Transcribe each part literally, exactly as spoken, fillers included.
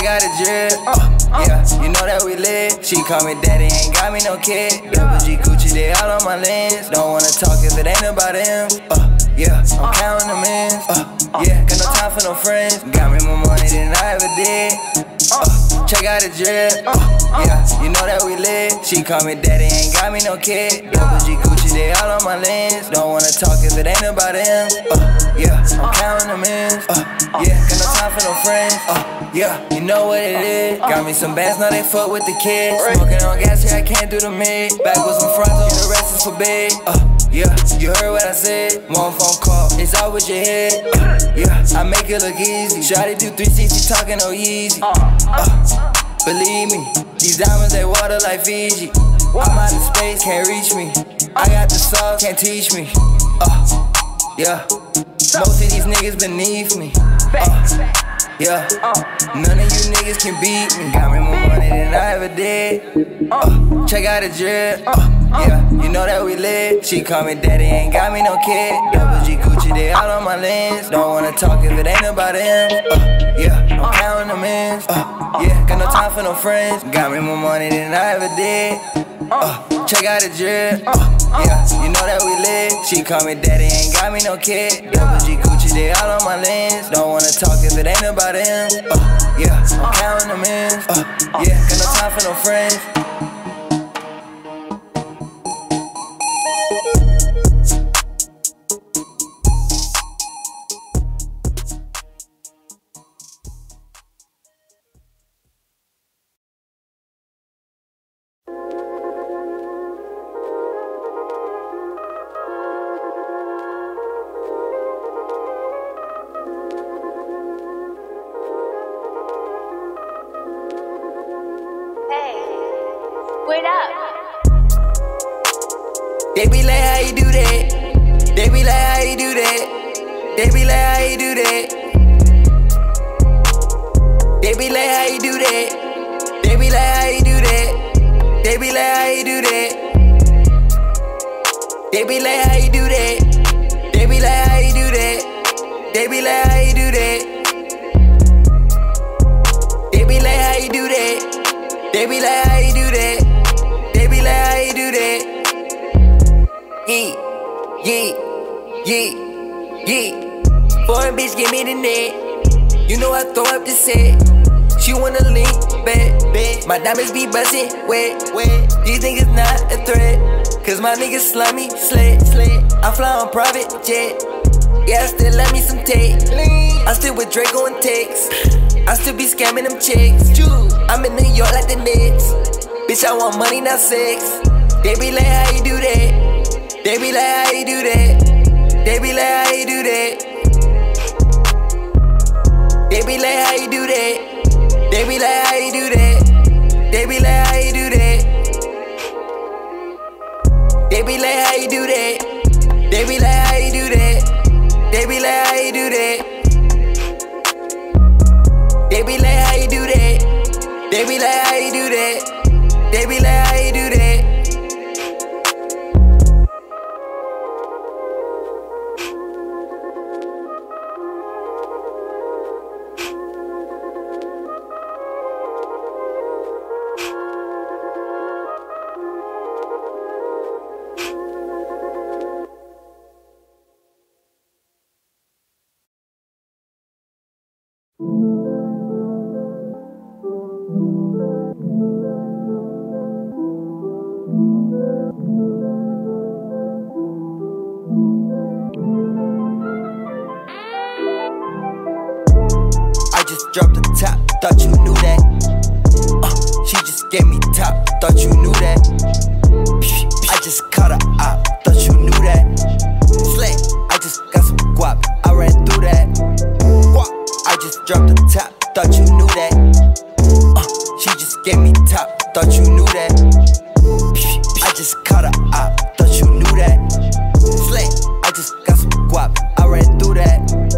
Check out the drip, uh, yeah, you know that we lit. She call me daddy, ain't got me no kid. Double G Gucci, they all on my lens. Don't wanna talk if it ain't about him. Uh, yeah, I'm counting them in. Uh, yeah, got no time for no friends. Got me more money than I ever did. Uh, check out the drip, uh, yeah, you know that we lit. She call me daddy, ain't got me no kid. Double G Gucci, they all on my lens. Don't wanna talk if it ain't about him. Uh, yeah, I'm counting them in. Uh, yeah, got no time for no friends. Uh, yeah, you know what it is. Got me some bands, now they fuck with the kids. Smoking on gas, yeah, I can't do the mid. Back with some fronts, and the rest is forbid. Uh, yeah, you heard what I said. One phone call, it's all with your head. Uh, yeah, I make it look easy. Shawty do three sixty, talking no easy. Uh, believe me, these diamonds, they water like Fiji. I'm out of space, can't reach me. I got the sauce, can't teach me. Uh, yeah, most of these niggas beneath me. Uh, yeah, none of you niggas can beat me. Got me more money than I ever did. Uh, check out the drip. Uh, yeah, you know that we lit. She call me daddy, ain't got me no kid. Double G Gucci, they all on my lens. Don't wanna talk if it ain't about him. Uh, yeah, I'm counting them in. Uh, yeah, got no time for no friends. Got me more money than I ever did. Uh, check out the drip. Uh, yeah, you know that we lit. She call me daddy, ain't got me no kid. Double G Gucci, they all on my lens. Don't wanna talk if it ain't about him. Uh, yeah, I'm counting them in. Uh, yeah, got no time for no friends. Word up. They be like, how you do that? They be like, how you do that? They be like, how you do that? They be like, how you do that? They be like, how you do that? They be like, how you do that? They be like, how you do that? They be like, how you do that? They be like, how you do that? They be like, how you do that? They be like, how you do that? They be like, how you do that? Yeah, yeah, yeah, yeah. Foreign bitch, give me the net. You know I throw up the set. She wanna link, bet, bet. My diamonds be bustin', wet, wet. These niggas not a threat, cause my niggas slimy, slit, slit. I fly on private jet. Yeah, I still love me some tape. I still with Draco and Tex. I still be scamming them chicks. I'm in New York like the Knicks. Bitch, I want money, not sex. They be like, how you do that? They be like, how you do that? They be like, how you do that? They be like, how you do that? They be like, how you do that? They be like, how you do that? They be like, how you do that? They be like, how you do that? They be like, how you do that? They be like, how you do that? They be like, how you do that? They be like, how you do that? Dropped the top, thought you knew that. Uh, she just gave me top, thought you knew that. I just caught her out, thought you knew that. Slick, I just got some guap, I ran through that. I just dropped the top, thought you knew that. Uh, she just gave me top, thought you knew that. I just caught her out, thought you knew that. Slick, I just got some guap, I ran through that.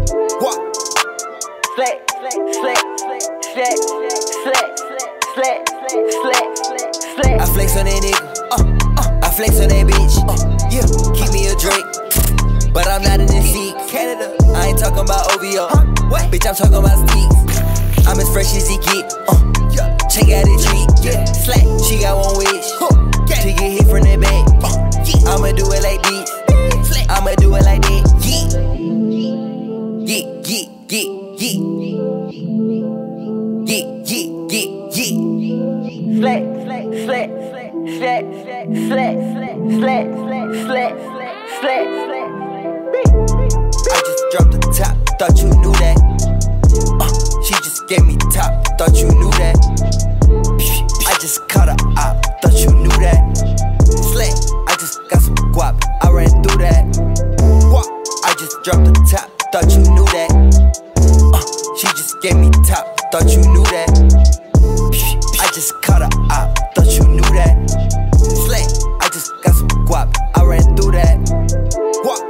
Slick. Slick, slick, slick, slick, slick, slick, slick. I flex on that nigga, uh, uh, I flex on that bitch, uh, yeah, keep me a drink, but I'm not in the seat. Canada, I ain't talking about O V O, huh? What? Bitch, I'm talking about Steaks. I'm as fresh as he get. Uh, check out his G, yeah. Slack, she got one wish to get hit from the back. I'ma do it like this. I'ma do it like that. Yeah, yeah, yeah, yeah, yeah, yeah, yeah, yeah, yeah. Slack, slack, slack, slack, slack, slack, slack, slack, slack, slack, slack, slack. I just dropped the top, thought you knew that. Uh, she just gave me top, thought you knew that. I just caught her out, thought you knew that. Slack, I just got some guap, I ran through that. I just dropped the top, thought you knew that. Uh, she just gave me top, thought you knew that. I just caught her out, thought you knew that. Slack, I just got some guap, I ran through that. What?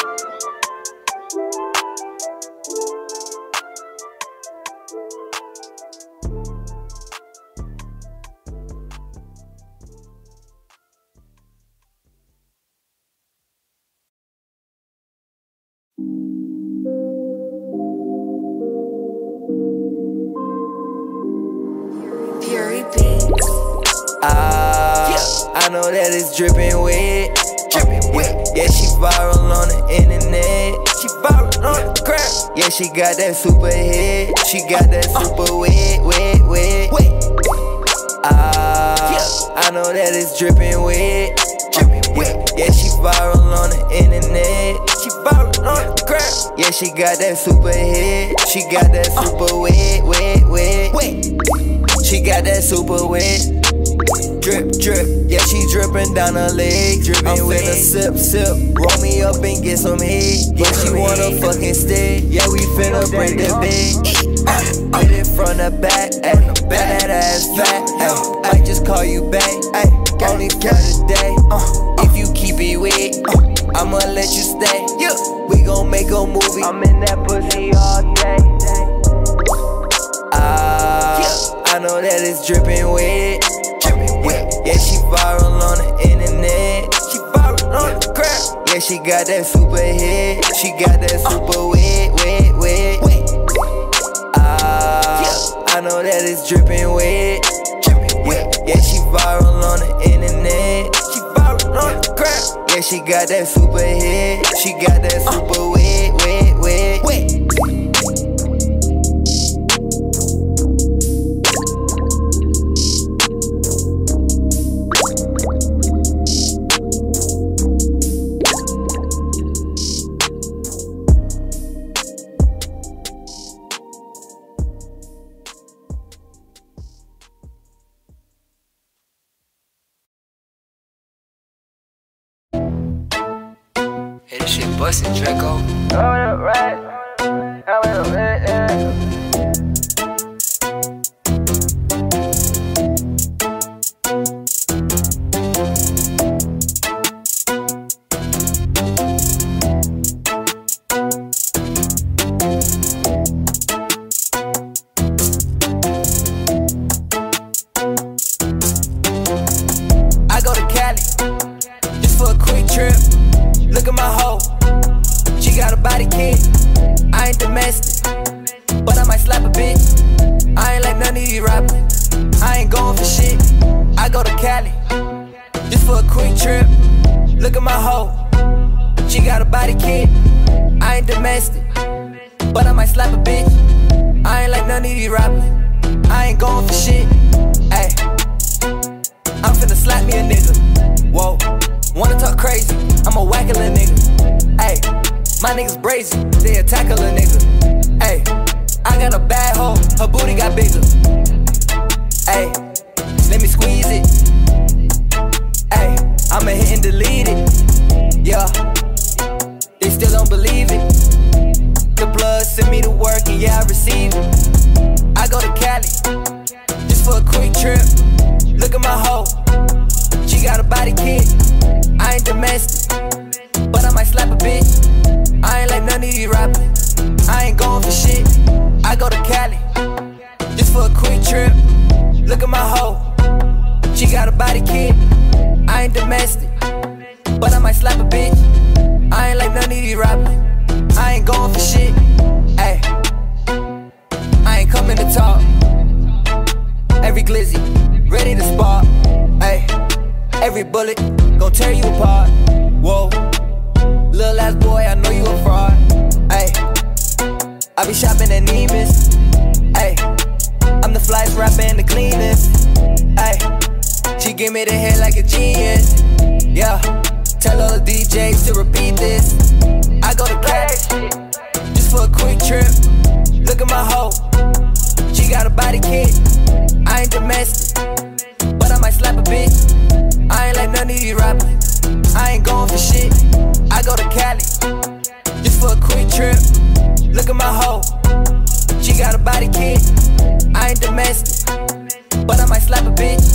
Ah, I know that it's dripping wet. Dripping wet. Yeah, she viral on the internet. She viral on the gram. Yeah, she got that super hit. She got that super wet, wet, wet. Ah, I know that it's dripping wet. Dripping wet. Yeah, she viral on the internet. She viral on the gram. Yeah, she got that super hit. She got that super wet, wet, wet. She got that super wet. Drip, drip, yeah, she drippin' down her leg. Drippin' I'm finna sip, sip, roll me up and get some heat. Yeah, she wanna fucking stick. Yeah, we finna break the bed. Hit it from the back, ayy, that ass fat, ayy. Might just call you back, ayy, only for the day. If you keep it wet, I'ma let you stay. We gon' make a movie. I'm in that pussy all day. Ah, I know that it's drippin' wet. Yeah, she viral on the internet. She viral on the gram. Yeah, she got that super hit. She got that super wet, wet, wet. Ah, I know that it's dripping wet. Yeah, she viral on the internet. She viral on the gram. Yeah, she got that super hit. She got that super wet, wet, wet, wet. Hey, this shit bustin', Draco. Oh, right. Oh, right. I go to Cali just for a quick trip. Look at my hoe, she got a body kid. I ain't domestic, but I might slap a bitch. I ain't like none of these rappers, I ain't going for shit. I go to Cali, just for a quick trip. Look at my hoe, she got a body kid. I ain't domestic, but I might slap a bitch. I ain't like none of these rappers, I ain't going for shit. Ay, I'm finna slap me a nigga. Whoa. Wanna talk crazy, I'ma whack a little nigga. Ayy, my niggas brazy, they attack a little nigga. Ayy, I got a bad hoe, her booty got bigger. Ayy, let me squeeze it. Ayy, I'ma hit and delete it. Yeah, they still don't believe it. The blood send me to work and yeah, I receive it. I go to Cali, just for a quick trip. Look at my hoe, she got a body kid. I ain't domestic, but I might slap a bitch. I ain't like none of these rappers, I ain't going for shit. I go to Cali, just for a quick trip. Look at my hoe, she got a body kid. I ain't domestic, but I might slap a bitch. I ain't like none of these rappers, I ain't going for shit. Ay, I ain't coming to talk, bullet, gon' tear you apart. Whoa, little ass boy, I know you a fraud. Ayy, I be shopping at Nemus. Ayy, I'm the flyest rapper and the cleanest. Ayy, she give me the head like a genius. Yeah, tell all the D Js to repeat this. I go to Cali just for a quick trip. Look at my hoe, she got a body kit. I ain't domestic, but I might slap a bitch. I ain't like none of these rappers, I ain't going for shit. I go to Cali just for a quick trip. Look at my hoe, she got a body kit. I ain't domestic, but I might slap a bitch.